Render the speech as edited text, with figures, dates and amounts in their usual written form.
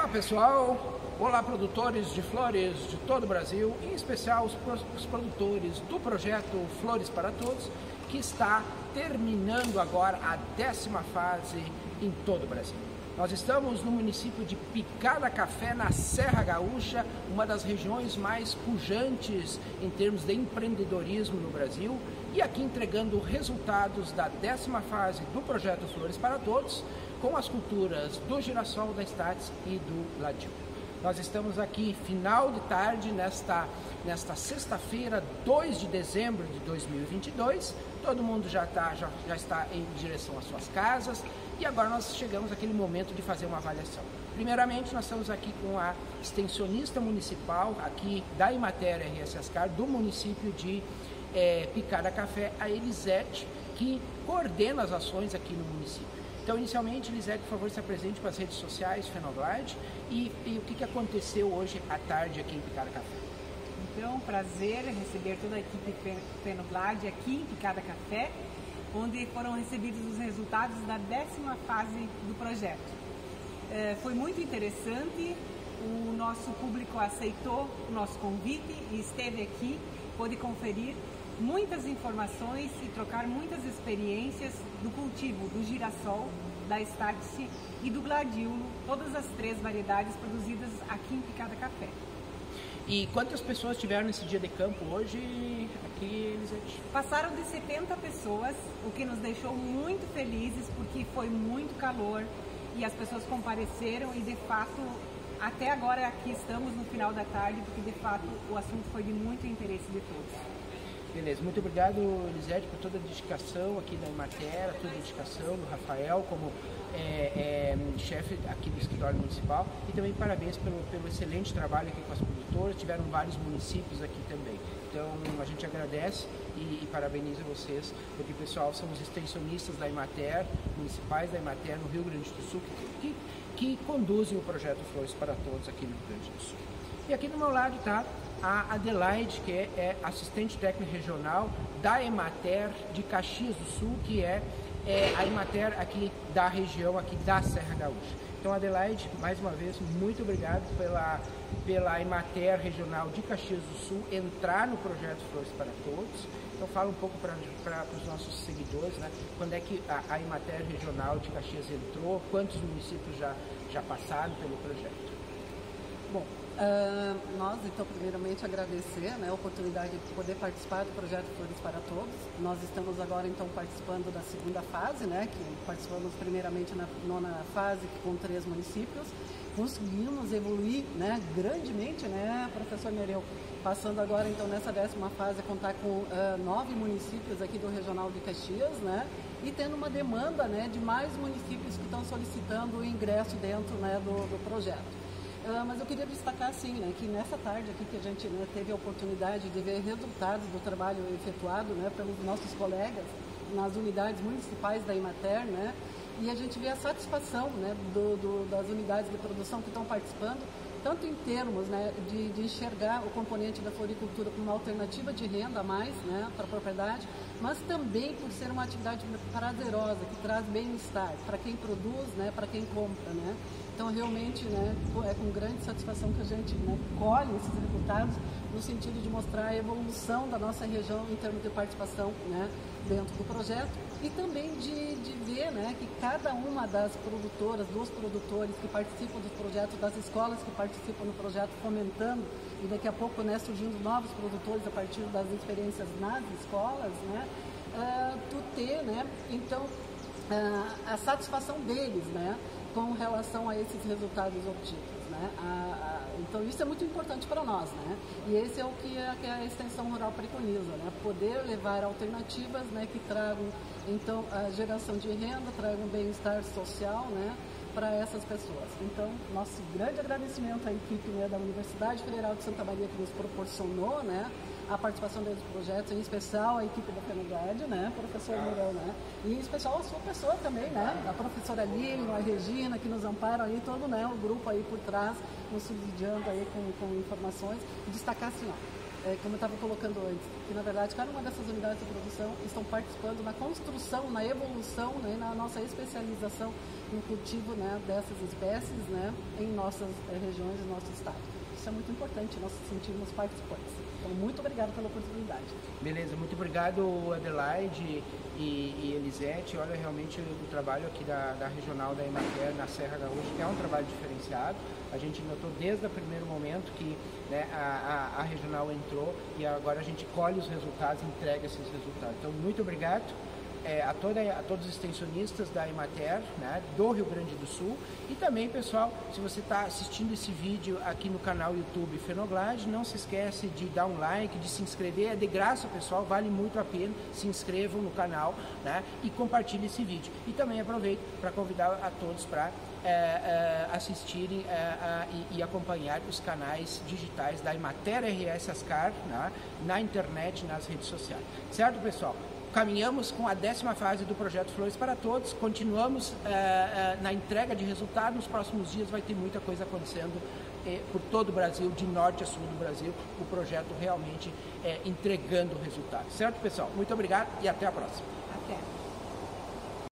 pessoal, olá produtores de flores de todo o Brasil, em especial os produtores do projeto Flores para Todos, que está terminando agora a 10ª fase em todo o Brasil. Nós estamos no município de Picada Café, na Serra Gaúcha, uma das regiões mais pujantes em termos de empreendedorismo no Brasil, e aqui entregando resultados da 10ª fase do projeto Flores para Todos, com as culturas do girassol, da Statis e do Gladiola. Nós estamos aqui final de tarde, nesta sexta-feira, 2 de dezembro de 2022. Todo mundo já está em direção às suas casas e agora nós chegamos àquele momento de fazer uma avaliação. Primeiramente, nós estamos aqui com a extensionista municipal aqui da Emater RS Ascar, do município de Picada Café, a Elisete, que coordena as ações aqui no município. Então, inicialmente, Elisete, por favor, se apresente para as redes sociais, Fenoglade, e o que aconteceu hoje à tarde aqui em Picada Café. Então, prazer receber toda a equipe Fenoglade aqui em Picada Café, onde foram recebidos os resultados da 10ª fase do projeto. Foi muito interessante, o nosso público aceitou o nosso convite e esteve aqui, pôde conferir muitas informações e trocar muitas experiências do cultivo do girassol, da Statis e do Gladiola, todas as 3 variedades produzidas aqui em Picada Café. E quantas pessoas tiveram nesse dia de campo hoje aqui, Elisete? Passaram de 70 pessoas, o que nos deixou muito felizes, porque foi muito calor e as pessoas compareceram e, de fato, até agora aqui estamos no final da tarde, porque, de fato, o assunto foi de muito interesse de todos. Beleza, muito obrigado, Elisete, por toda a dedicação aqui da Emater, toda a dedicação do Rafael como chefe aqui do escritório municipal, e também parabéns pelo excelente trabalho aqui com as produtoras. Tiveram vários municípios aqui também. Então a gente agradece e parabeniza vocês, porque, pessoal, são os extensionistas da Emater, municipais da Emater no Rio Grande do Sul, que conduzem o projeto Flores para Todos aqui no Rio Grande do Sul. E aqui do meu lado está a Adelaide, que é assistente técnica regional da Emater de Caxias do Sul, que é a Emater aqui da região, aqui da Serra Gaúcha. Então, Adelaide, mais uma vez, muito obrigado pela Emater regional de Caxias do Sul entrar no projeto Flores para Todos. Então, fala um pouco para os nossos seguidores, né? Quando é que a Emater regional de Caxias entrou, quantos municípios já passaram pelo projeto? Bom, nós, então, primeiramente agradecer, né, a oportunidade de poder participar do projeto Flores para Todos. Nós estamos agora, então, participando da 2ª fase, né, que participamos primeiramente na 9ª fase com 3 municípios. Conseguimos evoluir, né, grandemente, né, professor Nereu, passando agora, então, nessa 10ª fase, a contar com 9 municípios aqui do Regional de Caxias, né, e tendo uma demanda, né, de mais municípios que estão solicitando o ingresso dentro, né, do projeto. Mas eu queria destacar, assim, né, que nessa tarde aqui que a gente, né, teve a oportunidade de ver resultados do trabalho efetuado, né, pelos nossos colegas nas unidades municipais da Emater, né, e a gente vê a satisfação, né, das unidades de produção que estão participando, tanto em termos, né, de enxergar o componente da floricultura como uma alternativa de renda a mais, né, para a propriedade, mas também por ser uma atividade prazerosa, que traz bem-estar para quem produz, né, para quem compra, né. Então, realmente, né, é com grande satisfação que a gente, né, colhe esses resultados no sentido de mostrar a evolução da nossa região em termos de participação, né, dentro do projeto, e também de ver, né, que cada uma das produtoras, dos produtores que participam do projeto, das escolas que participam do projeto, fomentando, e daqui a pouco, né, surgindo novos produtores a partir das experiências nas escolas, né, né, então, a satisfação deles, né, com relação a esses resultados obtidos, né? Então isso é muito importante para nós, né? E esse é o que a extensão rural preconiza, né? Poder levar alternativas, né, que tragam então a geração de renda, tragam bem-estar social, né, para essas pessoas. Então, nosso grande agradecimento à equipe, né, da Universidade Federal de Santa Maria, que nos proporcionou, né, a participação desses projetos, em especial a equipe da Fenoglade, né, professor Mourão, né, e em especial a sua pessoa também, né, a professora Lilian, a Regina, que nos amparam aí, todo, né, o grupo aí por trás, nos subsidiando aí com informações, e destacar assim, ó, como eu estava colocando antes, que na verdade cada uma dessas unidades de produção estão participando na construção, na evolução, né, na nossa especialização um cultivo, né, dessas espécies, né, em nossas regiões, no nosso estado. Isso é muito importante, nós nos sentimos participantes. Então, muito obrigado pela oportunidade. Beleza, muito obrigado, Adelaide e Elisete. Olha, realmente o trabalho aqui da regional da Emater na Serra Gaúcha é um trabalho diferenciado. A gente notou desde o primeiro momento que, né, a regional entrou e agora a gente colhe os resultados, entrega esses resultados. Então, muito obrigado. A todos os extensionistas da Emater, né, do Rio Grande do Sul, e também, pessoal, se você está assistindo esse vídeo aqui no canal YouTube Fenoglade, não se esquece de dar um like, de se inscrever, é de graça, pessoal, vale muito a pena, se inscrevam no canal, né, e compartilhe esse vídeo. E também aproveito para convidar a todos para assistirem e acompanhar os canais digitais da Emater RS Ascar, né, na internet, nas redes sociais. Certo, pessoal? Caminhamos com a 10ª fase do projeto Flores para Todos, continuamos na entrega de resultados. Nos próximos dias vai ter muita coisa acontecendo por todo o Brasil, de norte a sul do Brasil, o projeto realmente entregando resultados. Certo, pessoal? Muito obrigado e até a próxima.